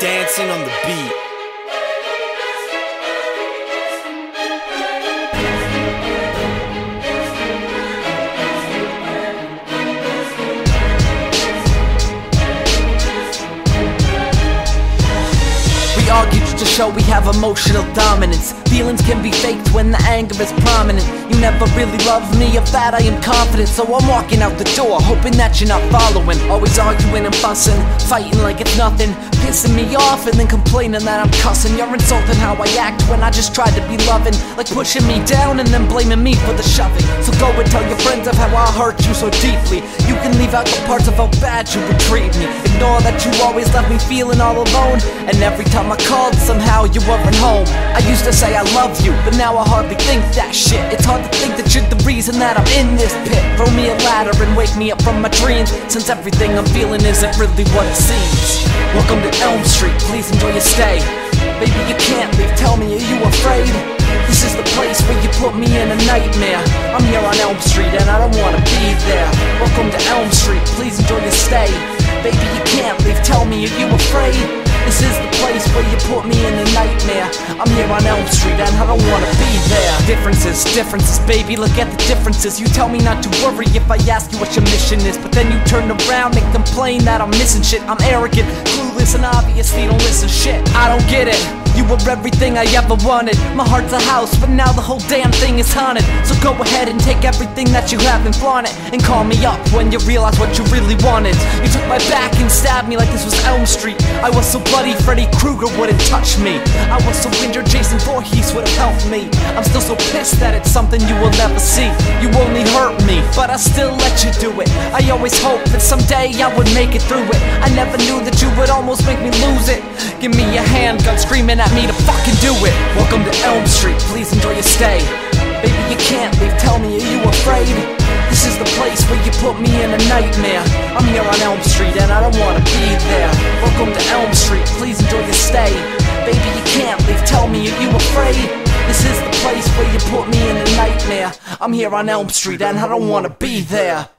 dancing on the beat. We argue just to show we have emotional dominance. Feelings can be faked when the anger is prominent. You never really loved me, of that I am confident. So I'm walking out the door, hoping that you're not following. Always arguing and fussing, fighting like it's nothing, pissing me off and then complaining that I'm cussing. You're insulting how I act when I just tried to be loving, like pushing me down and then blaming me for the shoving. So go and tell your friends of how I hurt you so deeply. You can leave out the parts of how bad you would treat me. Ignore that you always left me feeling all alone, and every time I called, somehow you weren't home. I used to say I love you, but now I hardly think that shit. It's hard to think that you're the reason that I'm in this pit. Throw me a ladder and wake me up from my dreams, since everything I'm feeling isn't really what it seems. Welcome to Elm Street, please enjoy your stay. Baby, you can't leave, tell me, are you afraid? This is the place where you put me in a nightmare. I'm here on Elm Street and I don't wanna be there. Welcome to Elm Street, please enjoy your stay. Baby, you can't leave, tell me, are you afraid? This is the place where you put me in a nightmare. I'm here on Elm Street and I don't wanna be there. Differences, baby, look at the differences. You tell me not to worry if I ask you what your mission is, but then you turn around and complain that I'm missing shit. I'm arrogant, clueless, and obviously don't listen shit. I don't get it. You were everything I ever wanted. My heart's a house, but now the whole damn thing is haunted. So go ahead and take everything that you have and flaunt it, and call me up when you realize what you really wanted. You took my back and stabbed me like this was Elm Street. I was so bloody Freddy Krueger wouldn't touch me. I was so injured Jason Voorhees would have helped me. I'm still so pissed that it's something you will never see. You only hurt me, but I still let you do it. I always hoped that someday I would make it through it. I never knew that you would almost make me lose it. Give me a handgun screaming at me to fucking do it. Welcome to Elm Street, please enjoy your stay. Baby, you can't leave, tell me, are you afraid? This is the place where you put me in a nightmare. I'm here on Elm Street and I don't wanna be there. Welcome to Elm Street, please enjoy your stay. Baby, you can't leave, tell me, are you afraid? This is the place where you put me in a nightmare. I'm here on Elm Street and I don't wanna be there.